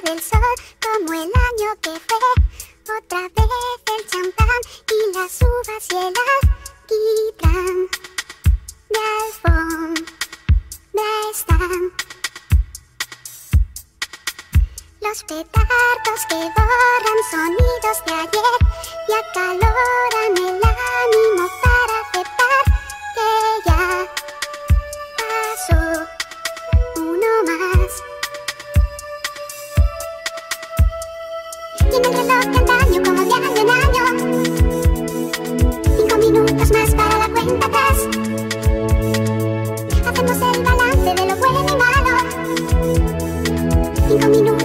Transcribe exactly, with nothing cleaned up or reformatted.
del sol, como el año que fue. Otra vez el champán y las uvas y el alquitrán. De alfombra están los petardos que borran sonidos de ayer y acaloran el ánimo para aceptar que ya pasó uno más. Tiene el reloj de antaño como de año en año. Cinco minutos más para la cuenta atrás. Hacemos el balance de lo bueno y malo. Cinco minutos.